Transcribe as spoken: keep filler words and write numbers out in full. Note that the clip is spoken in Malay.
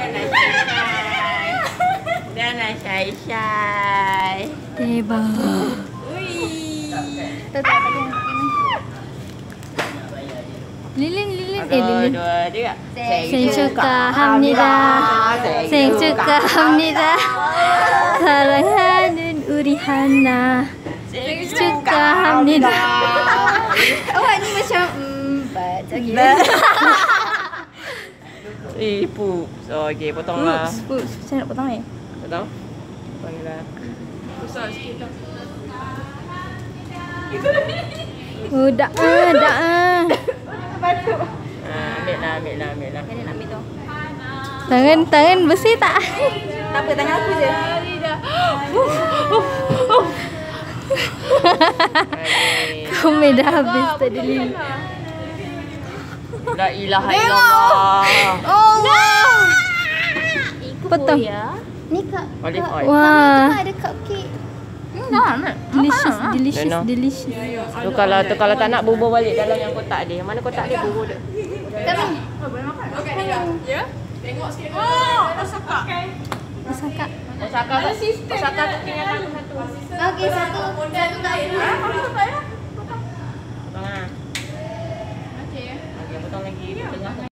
Jangan shy-shy. Jangan shy-shy. Tiba. Ui. Tak tak tak kena. Lilin lilin eh lilin. Dua tiga. Saya suka hamnida. Saya suka hamnida. Sarangan urihana. Saya suka hamnida. Awak ni macam empat. Okey. Eh, pup. So, okey, potong lah. Pups, pups. Saya nak potong ni. Potong? Potong lah. Besar sikit lah. Oh, dak ah, dak ah. Ah, ambil lah, ambil lah, ambil lah. Ini nak ambil tu. Tangan, tangan bersih tak? Tak apa, tangan aku je. Kau dah habis tadi Lili. La ilaha illallah. Allah. Potong. Ni kak. Olive oil. Wah. Ada cupcake. Delicious, delicious, Don't know. delicious. Tu kalau tu kalau tak nak bubur balik dalam yang kotak dia. Mana kotak dia bubur dia? Kami. Ya? Tengok sikit. Oh, Osaka. Osaka. Osaka. Osaka tu tinggal aku satu. Okey, satu. Satu tak ada. Potong ah. Okey. Okey, potong lagi. Tengah.